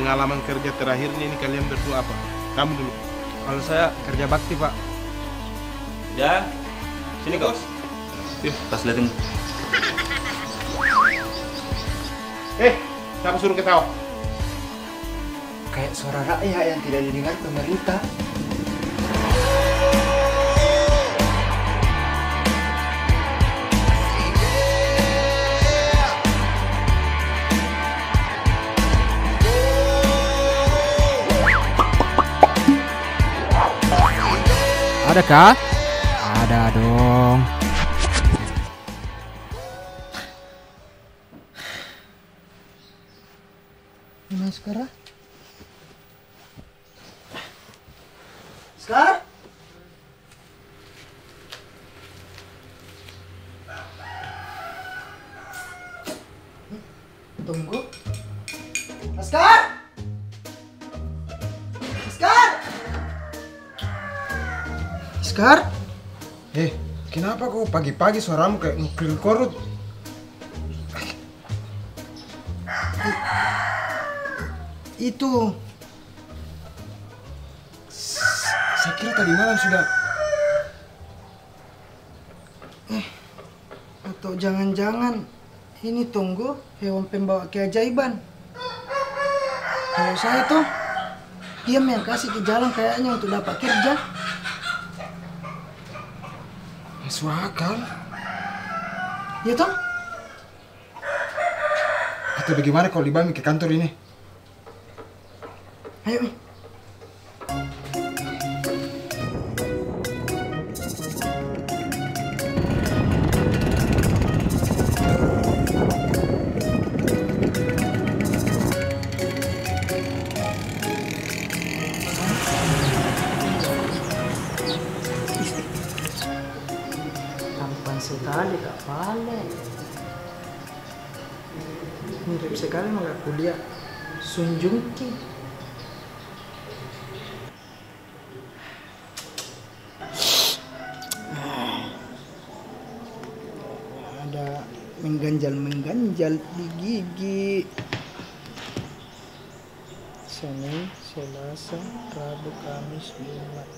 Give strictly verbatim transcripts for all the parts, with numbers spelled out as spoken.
pengalaman kerja terakhirnya ini kalian berdua apa? Kamu dulu. Kalau saya kerja bakti, Pak. Ya, sini kau. Yuk. Tas liatin. Eh, siapa suruh ketawa? Kayak suara rakyat yang tidak didengar pemerintah. Adakah? Ada dong. Mana sekarang? Sekarang? Tunggu. Askar! Askar! Askar? Eh, kenapa kok pagi-pagi suaramu kayak nuklir korut? Itu. Saya kira tadi malam sudah. Eh, atau jangan-jangan ini tunggu hewan pembawa keajaiban. Kalau saya tuh diam yang kasih ke jalan kayaknya untuk dapat kerja. Masuk akal. Ya toh? Atau bagaimana kalau dibawa ke kantor ini? Ayo, Mi. Tampan sekali Kak Vale. Mirip sekali sama Kak kuliah Sun Jung Ki. Ada mengganjal-mengganjal di gigi. Senin, Selasa, Rabu, Kamis, Jumat.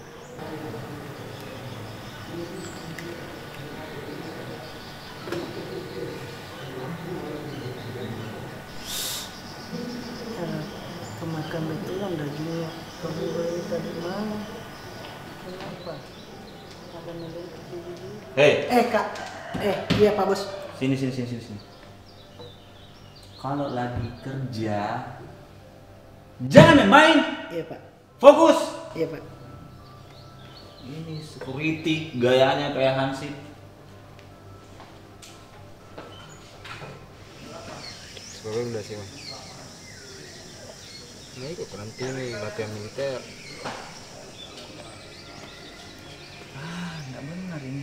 Eh, Kemakan betulan dagingnya. Kamu beli tadi mana? Kenapa? Ada melintas di gigi. Hei, Eh Kak, eh iya Pak Bos. sini sini sini sini sini. Kalau lagi kerja, jangan main-main. Iya Pak, Fokus. iya Pak. Ini security gayanya kayak Hansip. Sebelum udah sih, Mas. Ini kok nanti nih latihan militer. Ah, nggak benar ini.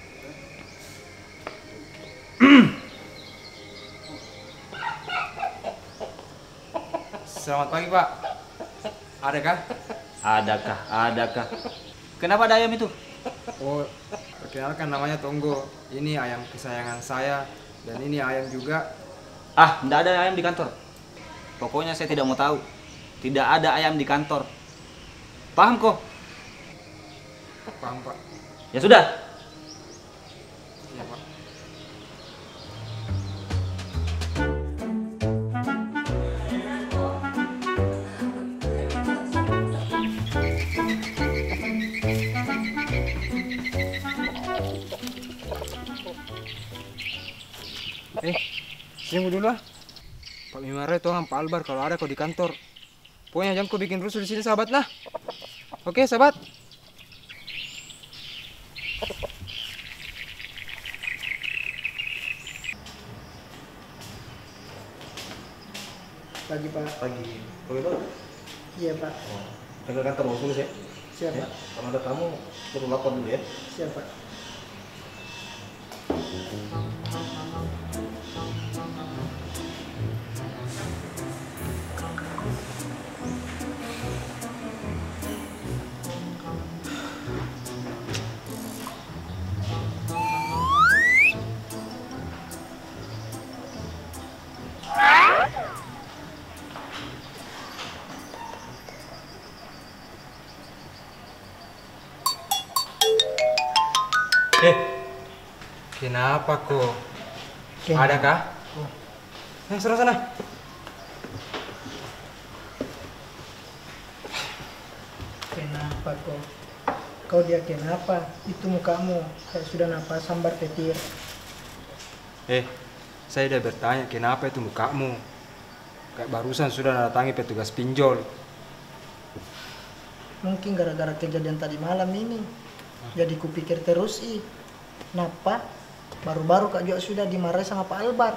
Selamat pagi, Pak. Adakah? Adakah? Adakah? Kenapa ada ayam itu? Oh, perkenalkan namanya Tonggo. Ini ayam kesayangan saya dan ini ayam juga. Ah, nggak ada ayam di kantor. Pokoknya saya tidak mau tahu. Tidak ada ayam di kantor. Paham kok? Paham, Pak. Ya sudah. Iya, Pak. Eh, tunggu dulu ah. Pak Mimare tuh Pak Albar kalau ada kau di kantor. Pokoknya jangan kau bikin rusuh di sini, sahabat lah. Oke, sahabat. Pagi Pak. Pagi. Boleh Pak? Iya Pak. Jaga kantor khusus ya. Siap Pak. Kalau ada tamu, perlu lapor dulu ya. Siap Pak. Eh, kenapa kok? Kenapa? Adakah? Eh, sana sana. Kenapa kok? Kau dia kenapa? Itu mukamu kayak sudah napas sambar petir. Eh, saya udah bertanya kenapa itu mukamu? Kayak barusan sudah datangi petugas pinjol. Mungkin gara-gara kejadian tadi malam ini. Jadi kupikir terus ih. Kenapa? Baru-baru Kak juga sudah dimarahi sama Pak Albar.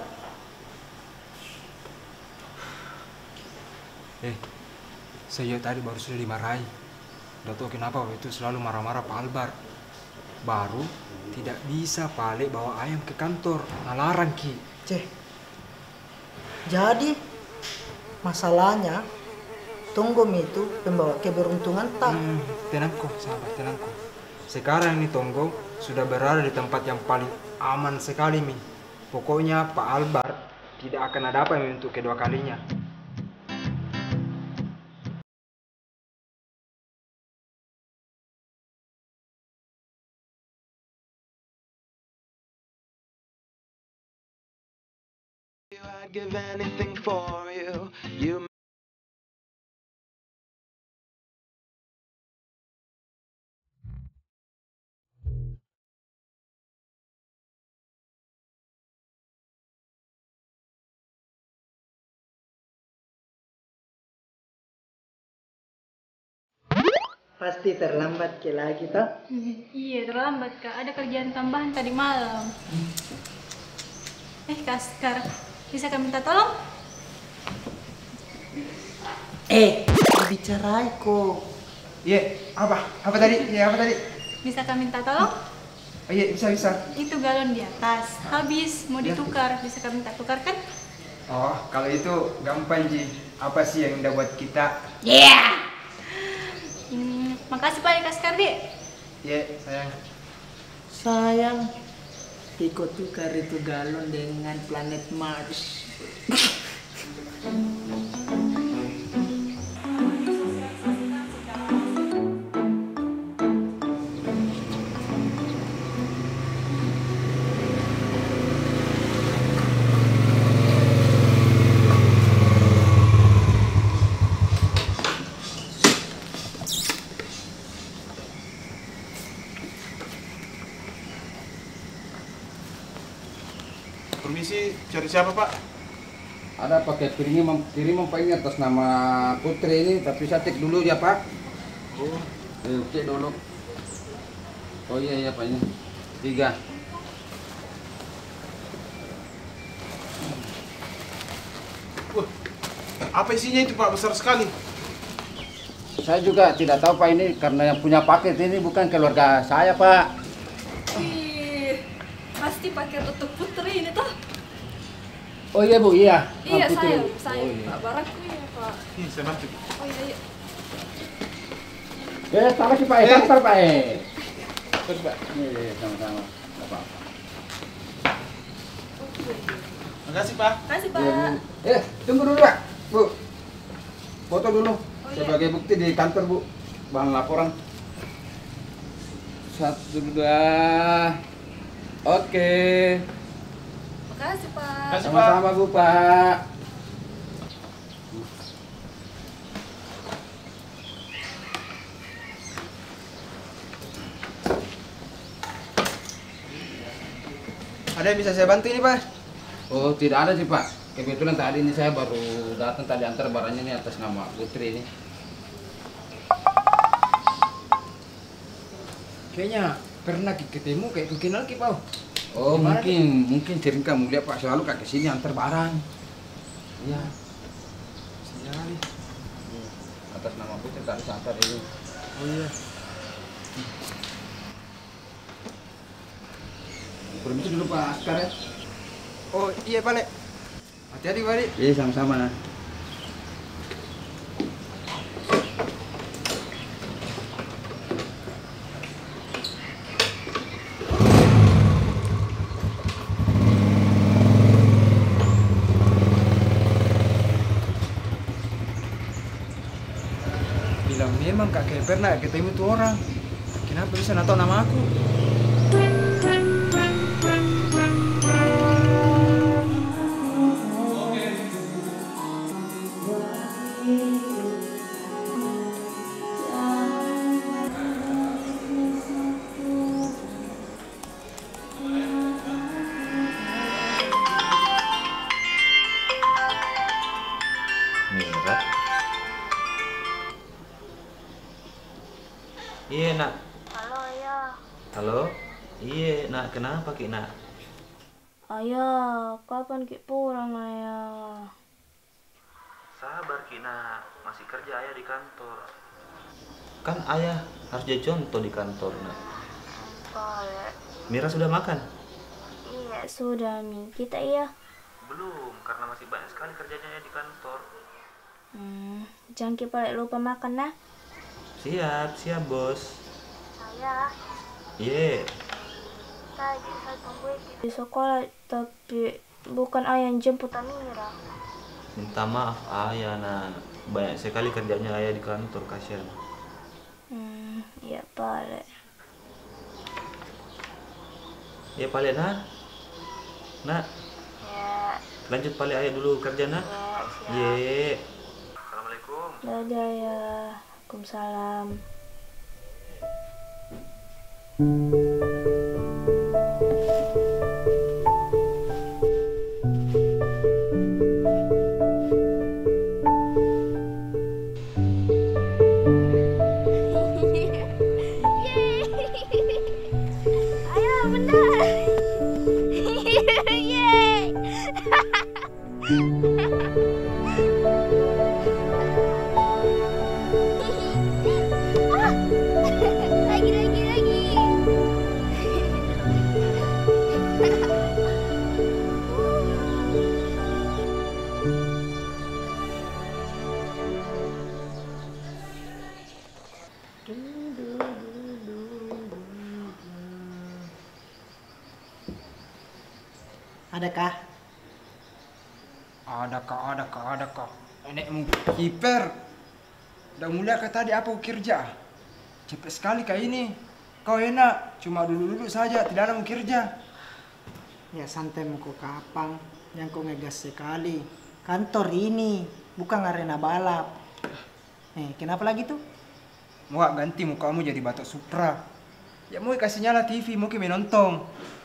Eh, saya tadi baru sudah dimarahi. Udah tahu kenapa waktu itu selalu marah-marah Pak Albar. Baru tidak bisa Pak Ale bawa ayam ke kantor. Ngalarang Ki. Ceh. Jadi masalahnya Tonggom itu pembawa keberuntungan tak? Hmm, tenang kok, sabar, tenang kok. Sekarang ini Tonggo sudah berada di tempat yang paling aman sekali, Mi. Pokoknya Pak Albar tidak akan ada apa untuk kedua kalinya. I'd give anything for you. You Pasti terlambat ke lagi toh? Iya, terlambat Kak. Ada kerjaan tambahan tadi malam. Eh, Kak Askar, bisa kami minta tolong? Eh, bicarai kok. Iya, apa? Apa tadi? Iya, apa tadi? Bisa kami minta tolong? Oh, iya, bisa, bisa. Itu galon di atas. Habis, mau ditukar. Bisa kami minta tukar kan? Oh, kalau itu gampang, Ji. Apa sih yang udah buat kita? Yeah! Hmm, makasih Pak Kak Askar, Dek. Iya, sayang. Sayang, ikut tukar itu galon dengan planet Mars. Permisi, cari siapa Pak? Ada pakai kiriman kiriman Pak ini atas nama Putri ini, tapi saya cek dulu ya Pak. Oh, Eh, cek dulu. Oh iya iya Pak ini. Tiga. wah, apa isinya itu Pak? Besar sekali. Saya juga tidak tahu Pak ini karena yang punya paket ini bukan keluarga saya Pak. Ih, pasti pakai tutup putri ini toh. Oh iya Bu, iya. Iya, Ah, Putri, saya, Bu. saya Oh, iya. Pak Barakku ya, Pak. Ih, saya bantu. Oh iya, iya. Eh, sama sih Pak, eh, sama Pak eh. Terus Pak. Iya, sama-sama. Enggak apa-apa. Makasih Pak. Makasih, Iya, Bu. Pak. Eh, tunggu dulu Pak. Bu. Foto dulu. Oh, iya. Sebagai bukti di kantor Bu. Bahan laporan. Satu, dua. Oke. Makasih, Pak. Makasih Pak. Sama-sama Bu Pak. Ada yang bisa saya bantu ini, Pak? Oh, tidak ada sih Pak. Kebetulan tadi ini saya baru datang tadi antar barangnya ini atas nama Putri ini. Kayaknya pernah ketemu kayak kenal Ki, Pak. Oh, Gimana mungkin mungkin sering kamu lihat Pak selalu kak kesini antar barang. Iya. Sekali. Atas nama Putri tadi saya antar ini. Oh iya. Permisi dulu Pak Askar ya. Oh iya, Pak Le. Hati-hati, Pak Le. Iya, sama-sama. Bilang memang kakek pernah ketemu tuh orang. Kenapa bisa nggak tahu nama aku? Iya nak. Halo ayah. Halo. Iya nak, kenapa Ki nak? Ayah, kapan Ki pulang ayah? Sabar Ki nak, masih kerja ayah di kantor. Kan ayah harus jadi contoh di kantor nak. Boleh. Mira sudah makan? Iya sudah Mi. Kita iya. Belum, karena masih banyak sekali kerjanya di kantor. Hmm, jangan Ki balik lupa makan nah. Siap, siap bos. Ayah. Iya. Tadi saya tunggu di sekolah tapi bukan ayah yang jemput Amira. Minta maaf ayah nak, banyak sekali kerjanya ayah di kantor, kasihan. Hmm, iya Pale. Iya Pale nak. Nak. Ya. Lanjut Pale ayah dulu kerja nak. Ya, siap. Iya. Assalamualaikum. Dadah ya. Waalaikumsalam. Lagi lagi lagi. Adakah? Adakah, adakah, adakah. Nenekmu kiper. Udah mulai kah tadi apa kau kerja? Cepet sekali kayak ini. Kau enak, cuma dulu-dulu saja, tidak ada mau kerja. Ya santai mau kau kapang, yang kau ngegas sekali. Kantor ini bukan arena balap. Eh, kenapa lagi tuh? Mau gak ganti mukamu jadi batok Supra. Ya mau kasih nyala T V, mau kami nonton.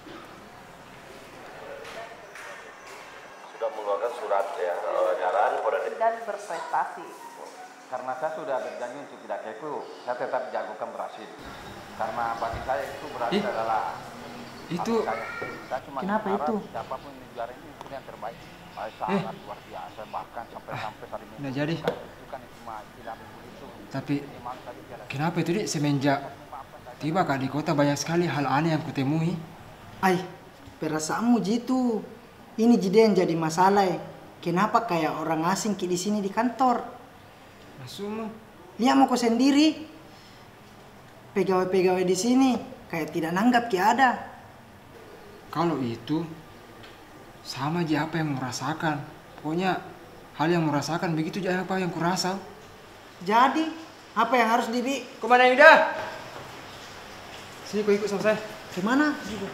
Sudah mengeluarkan surat ya edaran pada dan berprestasi. Karena saya sudah berjanji untuk tidak keku, saya tetap jagokan Brasil. Karena bagi saya itu Brasil Ih, adalah itu saya. Saya cuma Kenapa berharap itu? siapapun di negara ini itu yang terbaik. Saya sangat luar biasa, bahkan sampai-sampai tadi Nah, jadi. itu kan cuma tidak begitu. Tapi kenapa itu dik semenjak tiba kak di kota banyak sekali hal aneh yang kutemui. Ay, perasaanmu gitu. Ini jadi yang jadi masalah. Kenapa kayak orang asing ki di sini di kantor? Maksudmu? Lihat mau kau sendiri. Pegawai-pegawai di sini kayak tidak nanggap ki ada. Kalau itu sama aja apa yang merasakan. Pokoknya hal yang merasakan begitu aja apa yang kurasa. Jadi apa yang harus dibi? Kemana Yuda? Sini kau ikut sama saya. Kemana?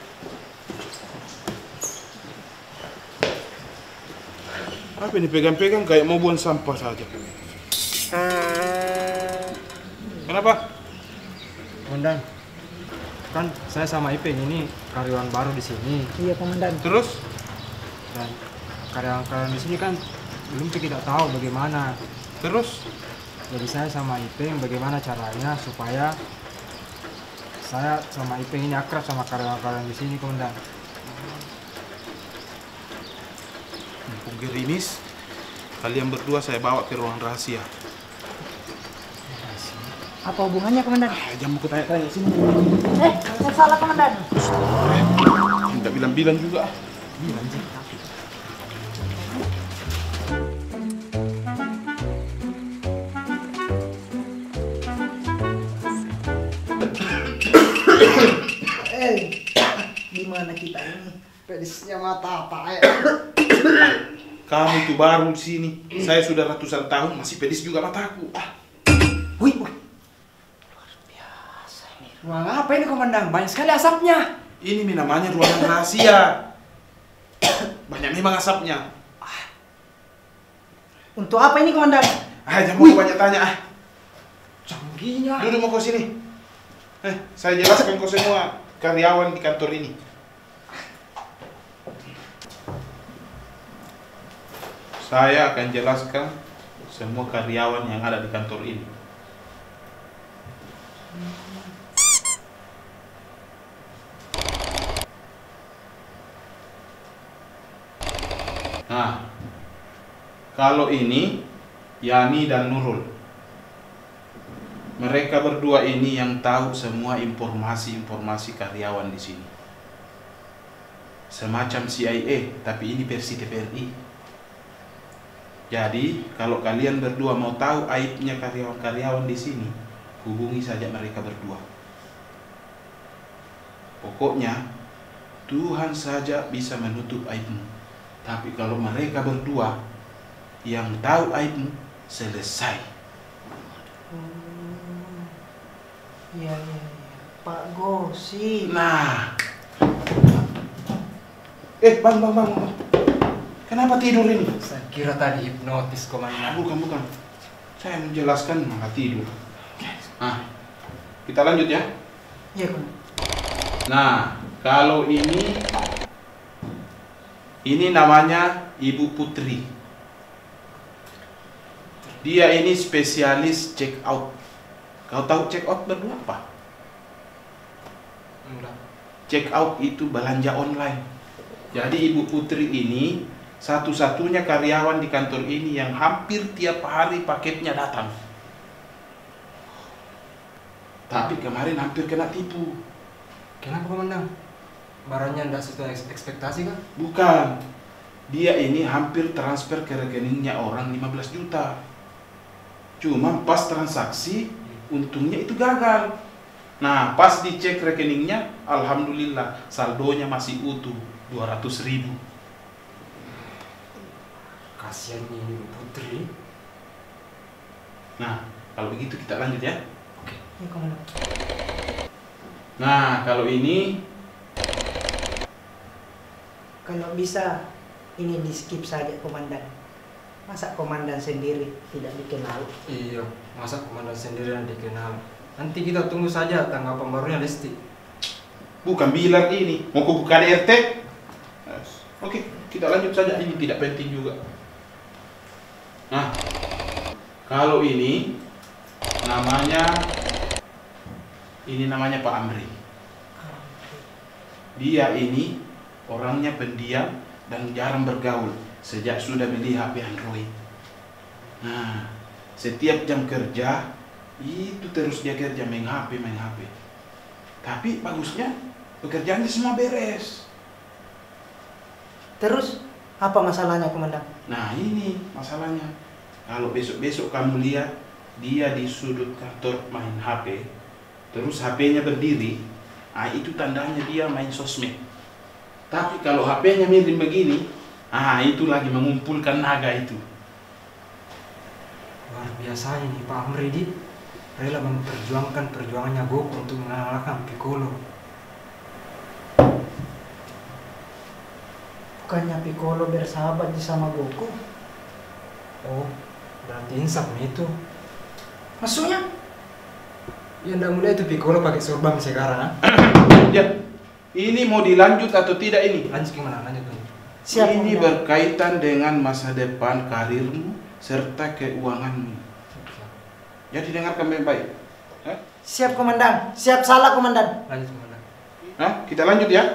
Apa ini pegang-pegang kayak mau buang sampah saja. Kenapa? Komandan, kan saya sama Ipeng ini karyawan baru di sini. Iya komandan. Terus? Dan karyawan-karyawan di sini kan belum tidak tahu bagaimana. Terus? Jadi saya sama Ipeng bagaimana caranya supaya saya sama Ipeng ini akrab sama karyawan-karyawan di sini, komandan. Mumpung gerimis, kalian berdua saya bawa ke ruang rahasia. Apa hubungannya komandan? Ah, jangan mau tanya-tanya sini. Eh, saya salah komandan. Tidak bilang-bilang juga. Bilang sih. Eh, gimana kita ini? Pedisnya mata apa ya? Kamu itu baru di sini. Saya sudah ratusan tahun masih pedis juga mataku. Ah. Wih, wih. Ruang apa ini, komandan? Banyak sekali asapnya. Ini namanya ruangan rahasia. Banyak memang asapnya. Untuk apa ini komandan? Ah, jangan mau banyak tanya. Ah. Canggihnya. Duduk mau kau sini. Eh, saya jelaskan kau semua karyawan di kantor ini. Saya akan jelaskan semua karyawan yang ada di kantor ini. Nah, kalau ini Yani dan Nurul, mereka berdua ini yang tahu semua informasi-informasi karyawan di sini. Semacam C I A, tapi ini versi T V R I. Jadi, kalau kalian berdua mau tahu aibnya karyawan-karyawan di sini, hubungi saja mereka berdua. Pokoknya, Tuhan saja bisa menutup aibmu. Tapi kalau mereka berdua yang tahu aibmu, selesai. Hmm. Iya, iya, iya. Pak Gosip. Nah. Eh, bang, bang, bang, bang. Kenapa tidur ini? Saya kira tadi hipnotis, Komandan. Bukan, bukan. Saya menjelaskan malah tidur. Nah, kita lanjut ya. Iya, Komandan. Nah, kalau ini, ini namanya Ibu Putri. Dia ini spesialis check out. Kau tahu check out berdua apa? Enggak. Check out itu belanja online. Jadi Ibu Putri ini satu-satunya karyawan di kantor ini yang hampir tiap hari paketnya datang. Tapi kemarin hampir kena tipu. Kenapa, Komandan? Barangnya tidak sesuai ekspektasi kan? Bukan. Dia ini hampir transfer ke rekeningnya orang lima belas juta. Cuma pas transaksi, untungnya itu gagal. Nah, pas dicek rekeningnya, alhamdulillah saldonya masih utuh dua ratus ribu. Kasihan ini Putri. Nah, kalau begitu kita lanjut ya. Oke. Iya, Komandan. Nah, kalau ini, Kalau bisa, ini di skip saja, Komandan. Masa Komandan sendiri tidak dikenal? Iya, masa Komandan sendiri yang dikenal. Nanti kita tunggu saja tanggapan barunya Lesti. bukan bilang ini. Mau ku buka D R T? Oke, kita lanjut saja. Ini tidak penting juga. Nah, kalau ini namanya, ini namanya Pak Amri. Dia ini orangnya pendiam dan jarang bergaul sejak sudah beli H P Android. Nah, setiap jam kerja itu terus dia kerja main H P, main H P. Tapi bagusnya pekerjaannya semua beres. Terus apa masalahnya, Komandan? Nah, ini masalahnya. Kalau besok-besok kamu lihat dia di sudut kantor main H P, terus H P-nya berdiri, ah itu tandanya dia main sosmed. Tapi kalau H P-nya miring begini, ah itu lagi mengumpulkan naga itu. Luar biasanya nih Pak Amri di rela memperjuangkan perjuangannya Goku untuk mengalahkan Piccolo. Bukannya Piccolo bersahabat sama Goku? Oh, berarti insaf nih itu. Maksudnya? Ya ndak mulai itu Piccolo pakai sorban sekarang. Ya, ini mau dilanjut atau tidak ini? Lanjut gimana? Lanjut dulu. Siap, ini Komandan. berkaitan dengan masa depan karirmu serta keuanganmu. Jadi dengarkan baik-baik. Hah? Siap, Komandan. Siap salah, Komandan. Lanjut Komandan. Nah, kita lanjut ya.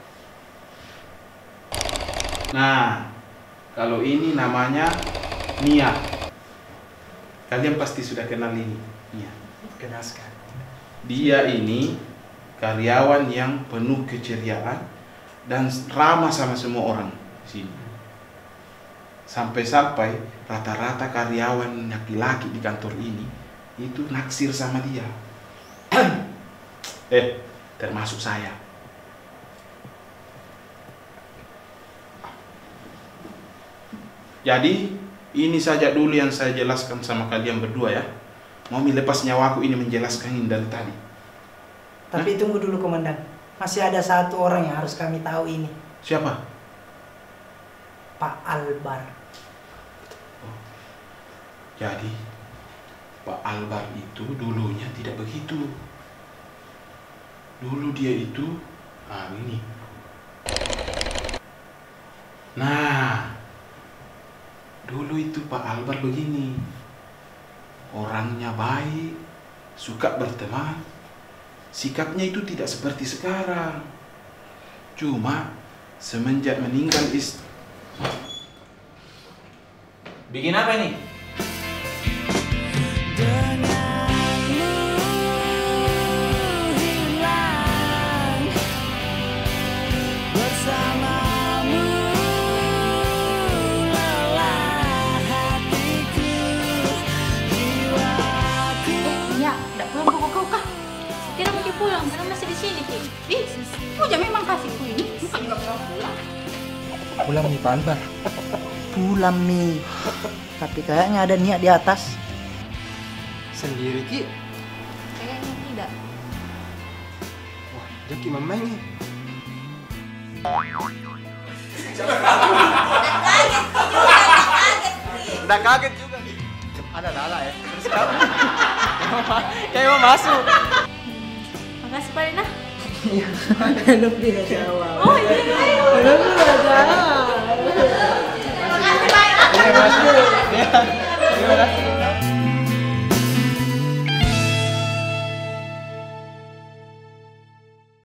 Nah, kalau ini namanya Nia. Kalian pasti sudah kenal ini, Nia. Kenal sekali. Dia ini karyawan yang penuh keceriaan dan ramah sama semua orang di sini. Sampai-sampai rata-rata karyawan laki-laki di kantor ini itu naksir sama dia. eh, termasuk saya. Jadi, ini saja dulu yang saya jelaskan sama kalian berdua ya. Mau lepas nyawaku ini menjelaskan ini dari tadi. Tapi tunggu dulu, Komandan. Masih ada satu orang yang harus kami tahu ini. Siapa? Pak Albar. Oh. Jadi, Pak Albar itu dulunya tidak begitu. Dulu dia itu, ah ini. Nah, dulu itu Pak Albar begini. Orangnya baik, suka berteman. Sikapnya itu tidak seperti sekarang. Cuma semenjak meninggal istri. Bikin apa ini? Pulang, karena masih di sini, Ki. Ih, Puja memang kasihku ini. Bukan juga pulang pulang. Pulang nih Pak Albar. Pulang nih. Tapi kayaknya ada niat di atas. Sendiri Ki. Kayaknya tidak. Wah, Jaki mama ini. Udah kaget juga. Ada lala ya. Terus kamu. Kayak mau masuk. Makasih Pak Rina. Belum tidak jawab. Oh iya. Belum tidak jawab. Terima kasih Pak. Terima kasih. Terima kasih.